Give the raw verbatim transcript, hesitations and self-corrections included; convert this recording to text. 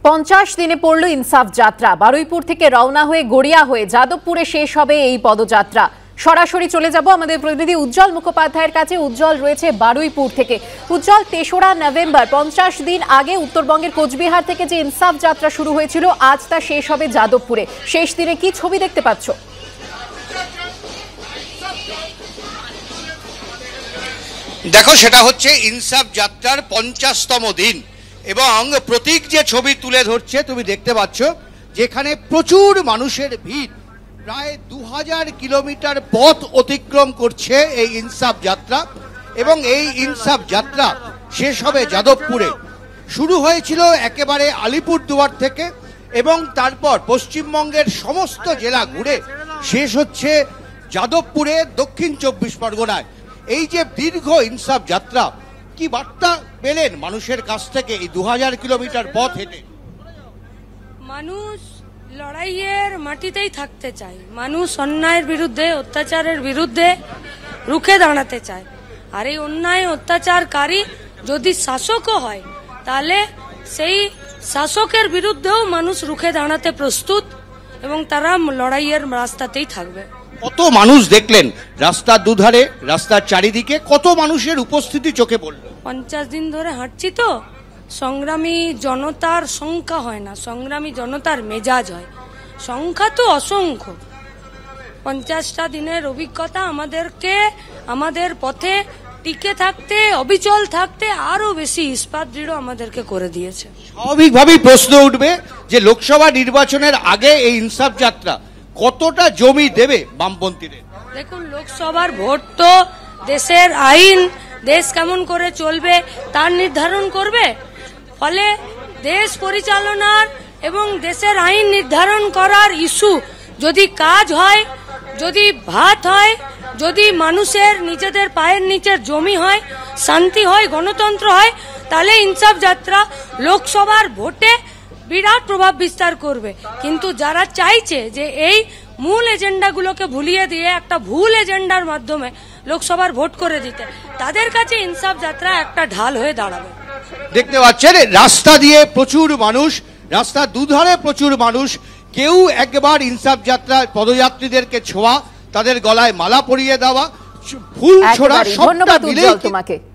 পঞ্চাশ দিনে পড়ল ইনসাফ যাত্রা। বারুইপুর থেকে রওনা হয়ে গড়িয়া হয়ে যাদবপুরে শেষ হবে এই পদযাত্রা। সরাসরি চলে যাব আমাদের প্রতিনিধি উজ্জ্বল মুখোপাধ্যায়ের কাছে। উজ্জ্বল রয়েছে বারুইপুর থেকে। উজ্জ্বল, তেসরা নভেম্বর পঞ্চাশ দিন আগে উত্তরবঙ্গের কোচবিহার থেকে যে ইনসাফ যাত্রা শুরু হয়েছিল, আজ তা শেষ হবে যাদবপুরে। শেষ দিনে কি ছবি দেখতে পাচ্ছ? দেখো, সেটা হচ্ছে ইনসাফ যাত্রার পঞ্চাশতম দিন এবং প্রতীক যে ছবি তুলে ধরছে তুমি দেখতে পাচ্ছ, যেখানে প্রচুর মানুষের ভিড়। প্রায় দু হাজার কিলোমিটার পথ অতিক্রম করছে এই ইনসাফ যাত্রা এবং এই ইনসাফ যাত্রা শেষ হবে যাদবপুরে। শুরু হয়েছিল একেবারে আলিপুরদুয়ার থেকে এবং তারপর পশ্চিমবঙ্গের সমস্ত জেলা ঘুরে শেষ হচ্ছে যাদবপুরে, দক্ষিণ চব্বিশ পরগনায়। এই যে দীর্ঘ ইনসাফ যাত্রা, কি বার্তা পেলেন মানুষের কাছ থেকে এই দু হাজার কিলোমিটার পথ হেঁটে? মানুষ লড়াইয়ের মাটিতেই থাকতে চায়। মানুষ অন্যায়ের বিরুদ্ধে, অত্যাচারের বিরুদ্ধে রুখে দাঁড়াতে চায়। আর এই অন্যায় অত্যাচারকারী যদি শাসকও হয়, তাহলে সেই শাসকের বিরুদ্ধেও মানুষ রুখে দাঁড়াতে প্রস্তুত এবং তারা লড়াইয়ের রাস্তাতেই থাকবে। কত মানুষ দেখলেন রাস্তার দুধারে, রাস্তার চারিদিকে কত মানুষের উপস্থিতি চোখে পড়ল? পঞ্চাশ দিন ধরে হাঁটছি তো, সংগ্রামী জনতার সংখ্যা হয় না, সংগ্রামী জনতার মেজাজ হয়। সংখ্যা তো অসংখ্য। পঞ্চাশটা দিনের অভিজ্ঞতা আমাদেরকে আমাদের পথে টিকে থাকতে, অবিচল থাকতে আরো বেশি ইস্পাত দৃঢ় আমাদেরকে করে দিয়েছে। স্বাভাবিকভাবেই প্রশ্ন উঠবে যে লোকসভা নির্বাচনের আগে এই ইনসাফ যাত্রা কতটা জমি দেবে বামপন্থীদের? দেখুন, লোকসভার ভোট তো দেশের আইন, দেশ কেমন করে চলবে তার নির্ধারণ করবে। ফলে দেশ পরিচালনার এবং দেশের আইন নির্ধারণ করার ইস্যু যদি কাজ হয়, যদি ভাত হয়, যদি মানুষের নিজেদের পায়ের নিচের জমি হয়, শান্তি হয়, গণতন্ত্র হয়, তাহলে ইনসাফ যাত্রা লোকসভার ভোটে বিরাট প্রভাব বিস্তার করবে। কিন্তু যারা চাইছে যে এই মূল এজেন্ডাগুলোকে ভুলিয়ে দিয়ে একটা ভুল এজেন্ডার মাধ্যমে লোকসভার ভোট করে দিতে, তাদের কাছে ইনসাফ যাত্রা একটা ঢাল হয়ে দাঁড়াবে। দেখতে পাচ্ছেন রাস্তা দিয়ে প্রচুর মানুষ, রাস্তার দুধারে প্রচুর মানুষ। কেউ একবার ইনসাফ যাত্রা পদযাত্রীদেরকে ছোঁয়া, তাদের গলায় মালা পরিয়ে দেওয়া, ফুল ছোড়া, সবটা মিলে। তোমাকে